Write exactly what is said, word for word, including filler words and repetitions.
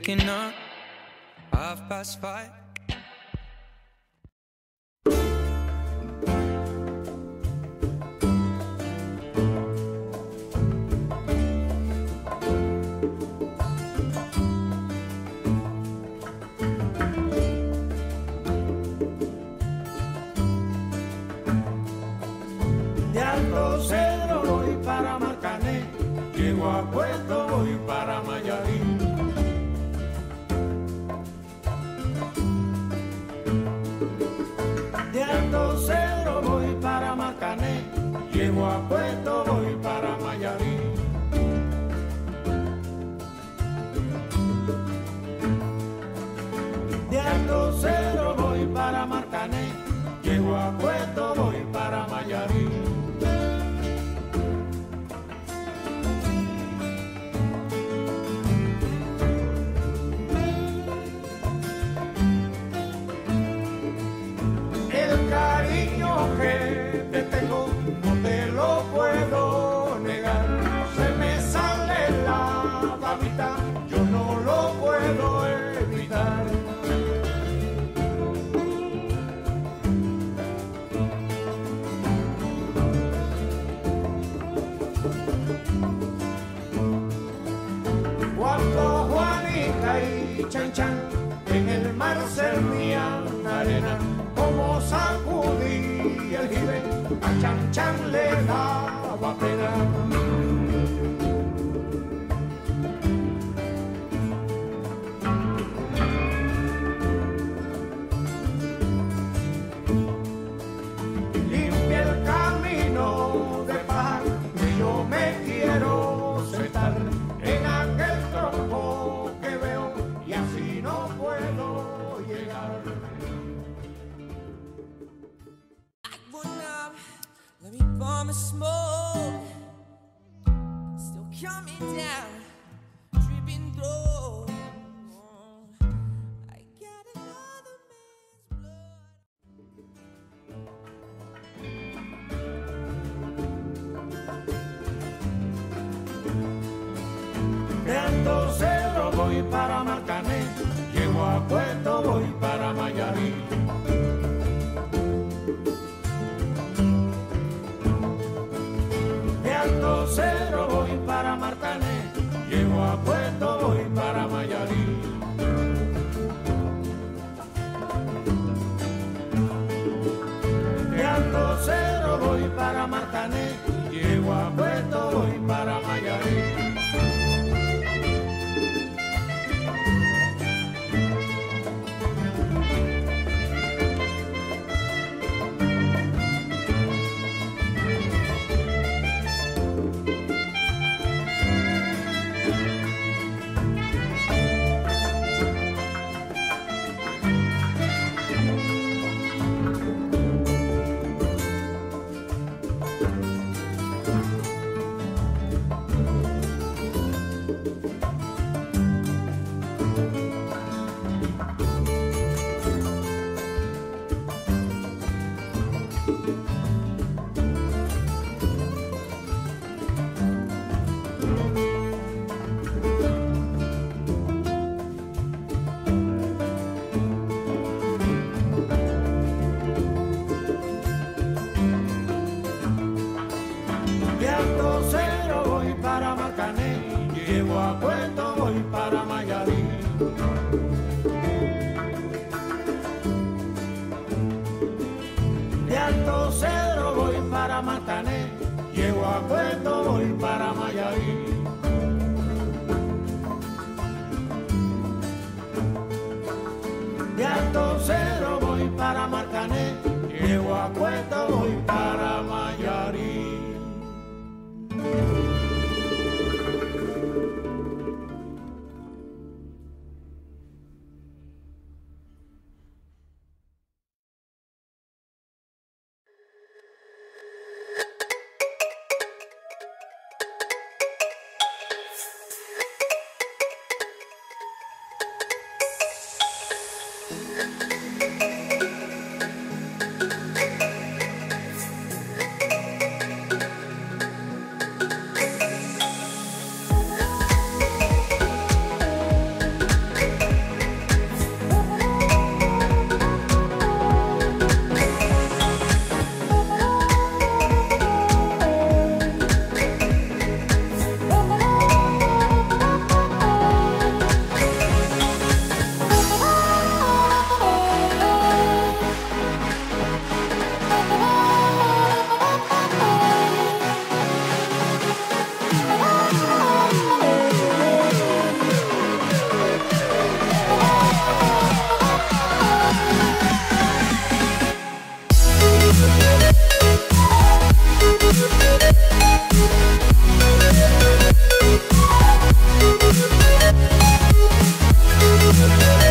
waking up, half past five. De Alto Cedro voy para Marcané, llego a Puerto, voy para Mayarí. De Alto Cedro voy para Marcané, llego a Puerto, voy para Mayarí. De Alto Cedro voy para Marcané, llego a Puerto, voy para Mayarí. El cariño que te tengo no te lo puedo negar. Se me sale la babita, yo no lo puedo evitar. Cuando Juanita y Chan Chan en el mar servían arena, como sacudí el jibe, a Chan Chan le daba pena. Limpia el camino de paz que yo me quiero sentar en aquel tronco que veo y así no puedo llegar. Let me bomb a smoke, still coming down, dripping through. I got another man's blood. De Alto Cedro voy para Marcané, llego a Puerto, voy para Mayarí. De Alto Cedro voy para Marcané, llego a Puerto, voy para Mayarí. De Alto Cedro voy para Marcané, llego a Puerto, voy para Mayarí. De Alto Cedro voy para Marcané, llego a Puerto, voy para Mayarí. De Alto Cedro voy para Marcané, llego a Puerto, voy para Mayarí. De Alto Cedro voy para Marcané, llego a Puerto, voy para Mayarí. Thank